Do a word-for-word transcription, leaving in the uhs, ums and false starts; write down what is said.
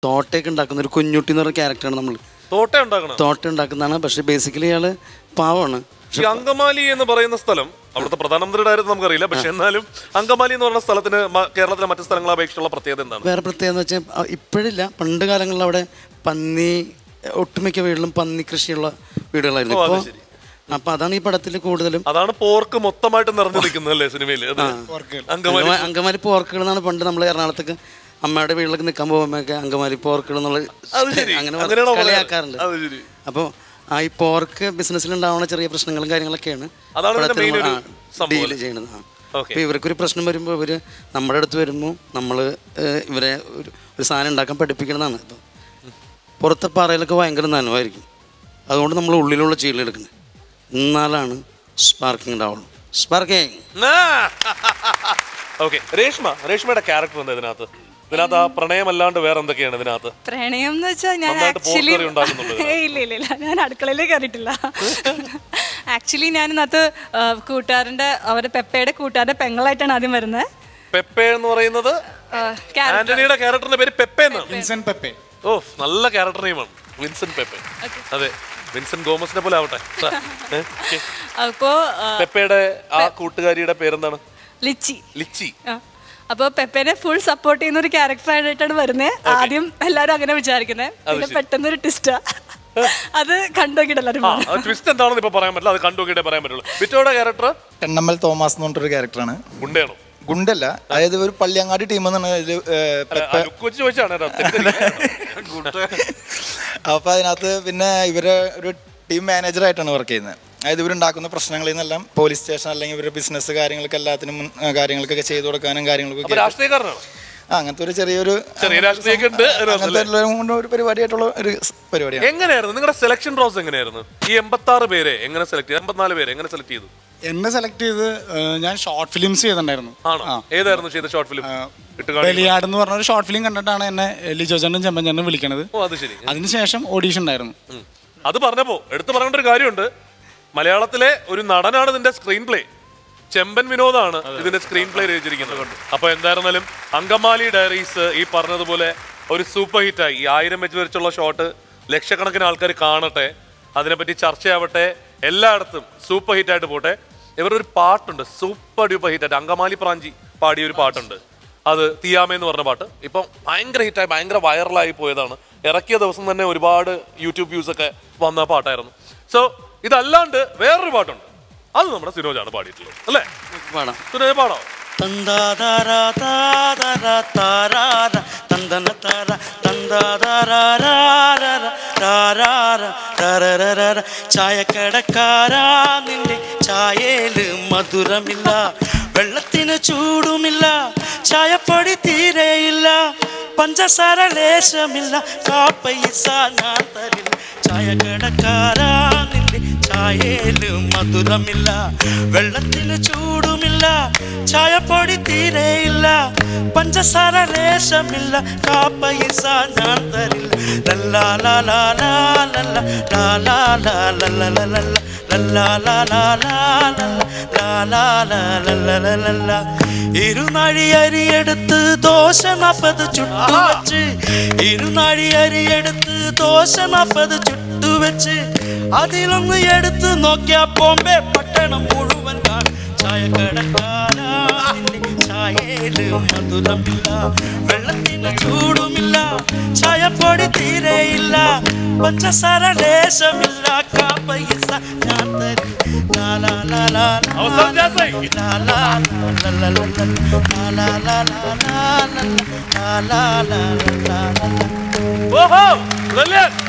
തോട്ടയൊക്കെ ഉണ്ടാക്കുന്ന ഒരു കുഞ്ഞുട്ടി എന്ന് പറയുന്ന ക്യാരക്ടറാണ് നമ്മൾ. തോട്ട ഉണ്ടാക്കണം തോട്ട ഉണ്ടാക്കുന്നതാണ്. പക്ഷെ ബേസിക്കലി ഇയാള് പാവമാണ്. അങ്കമാലി എന്ന് പറയുന്ന സ്ഥലം അവിടുത്തെ പ്രധാനമന്ത്രിയുടെ കാര്യം നമുക്കറിയില്ല. പക്ഷെ എന്നാലും അങ്കമാലി എന്ന് പറയുന്ന സ്ഥലത്തിന് കേരളത്തിലെ മറ്റു സ്ഥലങ്ങളെ അപേക്ഷിച്ചുള്ള പ്രത്യേകത എന്താണ്? വേറെ പ്രത്യേകത എന്ന് വെച്ചാൽ ഇപ്പോഴില്ല, പണ്ട് കാലങ്ങളിൽ അവിടെ പന്നി, ഒട്ടുമിക്ക വീട്ടിലും പന്നി കൃഷിയുള്ള വീടുകളായിരുന്നു. ഇപ്പോൾ അപ്പൊ അതാണ് ഈ പടത്തിൽ കൂടുതലും. അതാണ് പോർക്ക് മൊത്തമായിട്ട് നിറഞ്ഞു നിൽക്കുന്നല്ലേ സിനിമയില്. അങ്കമാലി പോർക്കുകൾ എന്നാണ് പണ്ട് നമ്മൾ എറണാകുളത്തേക്ക് അമ്മയുടെ വീട്ടിലേക്ക് നിൽക്കാൻ പോകുമ്പോഴൊക്കെ അങ്കമാലി പോർക്കുകൾ എന്നുള്ള അങ്ങനെ കളിയാക്കാറുണ്ട്. അപ്പോൾ ആ ഈ പോർക്ക് ബിസിനസ്സിലുണ്ടാവുന്ന ചെറിയ പ്രശ്നങ്ങളും കാര്യങ്ങളൊക്കെയാണ് ഡീൽ ചെയ്യുന്നത്. അപ്പോൾ ഇവർക്കൊരു പ്രശ്നം വരുമ്പോൾ ഇവർ നമ്മുടെ അടുത്ത് വരുമ്പോൾ നമ്മൾ ഇവരെ ഒരു ഒരു സാധനം ഉണ്ടാക്കാൻ പഠിപ്പിക്കണമെന്നാണ്. ഇപ്പം പുറത്തെ പാറയിലൊക്കെ ഭയങ്കര നനവായിരിക്കും. അതുകൊണ്ട് നമ്മൾ ഉള്ളിലുള്ള ചീലെടുക്കുന്നത്, എന്നാലാണ് സ്പാർക്കിംഗ് ഉണ്ടാവുള്ളൂ. സ്പാർക്കിംഗ്. ഓക്കെ, രേഷ്മ രേഷ്മയുടെ ക്യാരക്ടർ എന്താ ഇതിനകത്ത്? ഇതിനകത്ത് ആ പ്രണയം അല്ലാണ്ട് വേറെ എന്തൊക്കെയാണ് ഇതിനകത്ത്? പ്രണയം എന്ന് വെച്ചാൽ ഞാൻ ആക്ച്വലി ഇല്ല ഇല്ല ഇല്ല ഞാൻ അടുക്കളയിലേക്ക് കയറിയിട്ടില്ല. ആക്ച്വലി ഞാൻ ഇതിനകത്ത് കൂട്ടുകാരൻ്റെ അവരുടെ പെപ്പയുടെ കൂട്ടുകാരുടെ പെങ്ങളായിട്ടാണ് ആദ്യം വരുന്നത്. പെപ്പെ എന്ന് പറയുന്നത് ആന്റണിയുടെ ക്യാരക്ടറിന്റെ പേര് പെപ്പെ എന്നാണ്. വിൻസെന്റ് പെപ്പെ. ഓ, നല്ല ക്യാരക്ടർ നെയിമാണ് വിൻസെന്റ് പെപ്പെ. അതെ, വിൻസെന്റ് ഗോമസിനെ പോലെ ആവട്ടെ. അപ്പോ പെപ്പയുടെ ആ കൂട്ടുകാരിയുടെ പേരെന്താണ്? ലിച്ചി. ലിച്ചി. അപ്പോൾ പെപ്പേനെ ഫുൾ സപ്പോർട്ട് ചെയ്യുന്ന ഒരു ക്യാരക്ടറായിട്ടാണ് വരുന്നത്. ആദ്യം എല്ലാവരും അങ്ങനെ വിചാരിക്കുന്നത്. പിന്നെ പെട്ടെന്നൊരു ട്വിസ്റ്റാ, അത് കണ്ടുനോക്കിയിട്ട് എല്ലാവരും ട്വിസ്റ്റ് എന്താണെന്ന് ഇപ്പൊ പറയാൻ പറ്റില്ല, അത് കണ്ടുനോക്കിയിട്ടേ പറയാൻ പറ്റുള്ളൂ. വിറ്റോയുടെ ക്യാരക്ടർ എണ്ണമ്മൽ തോമസ് എന്ന് പറഞ്ഞൊരു ക്യാരക്ടറാണ്. ഗുണ്ടയാണോ? ഗുണ്ടല്ല, അതായത് ഒരു പള്ളിയങ്ങാടി ടീം എന്നാണ്. അപ്പൊ അതിനകത്ത് പിന്നെ ഇവര് ഒരു ടീം മാനേജറായിട്ടാണ് വർക്ക് ചെയ്യുന്നത്. അതായത് ഇവരുണ്ടാക്കുന്ന പ്രശ്നങ്ങളിൽ നിന്നെല്ലാം പോലീസ് സ്റ്റേഷൻ അല്ലെങ്കിൽ ഇവരുടെ ബിസിനസ് കാര്യങ്ങൾക്ക് എല്ലാത്തിനും കാര്യങ്ങൾക്കൊക്കെ ചെയ്തു കൊടുക്കാനും കാര്യങ്ങളൊക്കെ അങ്ങനത്തെ ഒരു ചെറിയൊരു ഒരു പരിപാടിയായിട്ടുള്ള ഒരു പരിപാടിയാണ്. എങ്ങനെയായിരുന്നു നിങ്ങളുടെ സെലക്ഷൻ പ്രോസസ്? എങ്ങനെയായിരുന്നു ഈ എൺപത്തി ആറ് പേരെ എങ്ങനെ സെലക്ട് ചെയ്തു? എൺപത്തിനാല് പേരെ എങ്ങനെ സെലക്ട് ചെയ്തു? എന്നെ സെലക്ട് ചെയ്ത് ഞാൻ ഷോർട്ട് ഫിലിംസ് ചെയ്തിട്ടുണ്ടായിരുന്നു. ഏതായിരുന്നു ചെയ്ത ഷോർട്ട് ഫിലിം? ബലിയാട് എന്ന് പറഞ്ഞ ഒരു ഷോർട്ട് ഫിലിം കണ്ടിട്ടാണ് എന്നെ ലിജോ ചേട്ടനും ചെമ്പൻ വിളിക്കണത്. അതിനുശേഷം ഓഡീഷൻ ഉണ്ടായിരുന്നു. അത് പറഞ്ഞപ്പോ എടുത്തു പറയേണ്ട ഒരു കാര്യമുണ്ട്. മലയാളത്തിലെ ഒരു നടനാണ് ഇതിന്റെ സ്ക്രീൻ പ്ലേ. ചെമ്പൻ വിനോദാണ് ഇതിന്റെ സ്ക്രീൻ പ്ലേ രചിച്ചിരിക്കുന്നത്. അപ്പൊ എന്തായിരുന്നാലും അങ്കമാലി ഡയറീസ് ഈ പറഞ്ഞതുപോലെ ഒരു സൂപ്പർ ഹിറ്റായി. ഈ ആയിരം വെച്ച് വരച്ചുള്ള ഷോട്ട് ലക്ഷക്കണക്കിന് ആൾക്കാർ കാണട്ടെ, അതിനെപ്പറ്റി ചർച്ചയാവട്ടെ, എല്ലായിടത്തും സൂപ്പർ ഹിറ്റായിട്ട് പോട്ടെ. ഇവരൊരു പാട്ടുണ്ട് സൂപ്പർ ഡ്യൂപ്പർ ഹിറ്റായിട്ട്, അങ്കമാലി പ്രാഞ്ചി പാടിയ ഒരു പാട്ടുണ്ട്. അത് തീയാമ എന്ന് പറഞ്ഞ പാട്ട് ഇപ്പം ഭയങ്കര ഹിറ്റായി ഭയങ്കര വൈറലായി പോയതാണ്. ഇറക്കിയ ദിവസം തന്നെ ഒരുപാട് യൂട്യൂബ് വ്യൂസ് ഒക്കെ വന്ന പാട്ടായിരുന്നു. സോ ഇതല്ലാണ്ട് വേറൊരു പാട്ടുണ്ട്, അത് നമ്മുടെ സിനോജാണ് പാടിയിട്ടുള്ളത് അല്ലേ? സിനോജ പാടോ? ചായക്കടക്കാരാ നിന്റെ ചായയില് മധുരമില്ല, വെള്ളത്തിന് ചൂടുമില്ല, ചായപ്പൊടി തീരെയില്ല, പഞ്ചസാര ലേശമില്ല, കാപ്പൈസ ഞാൻ തരില്ല. ചായക്കടക്കാരാ നിന്റെ ചായയില് മധുരമില്ല, വെള്ളത്തിന് ചൂടുമില്ല, ചായപ്പൊടി തീരെയില്ല, പഞ്ചസാര ലേശമില്ല, കാപ്പൈസ ഞാൻ തരില്ല. ലല്ലാ ലാ ലാ ലാ ലല്ലാ ലാ ലാ ലാ ലല്ലാ ലല്ലാ ലല്ലാ ലാ ലാ ലാ ലാ ലാ ലാ ലല്ലാ ലല്ലാ. ഇരുനാഴി അരിയെടുത്ത് ദോശ നാപ്പത് ചുട്ടുവെച്ച്, ഇരുനാഴി അരിയെടുത്ത് ദോശ നാപ്പത് ചുട്ടുവെച്ച്, അതിലൊന്ന് എടുത്ത് നോക്കിയാ ബോംബെ പട്ടണം മുഴുവൻ കാണും. ചായക്കടക്കാരാ ചായയില് മധുരമില്ല, വെള്ളത്തിന് ചൂടുമില്ല, ചായപ്പൊടി തീരെയില്ല, പഞ്ചസാര ലേശമില്ല, കാപ്പൈസ ഞാൻ തരും. ഓഹോ,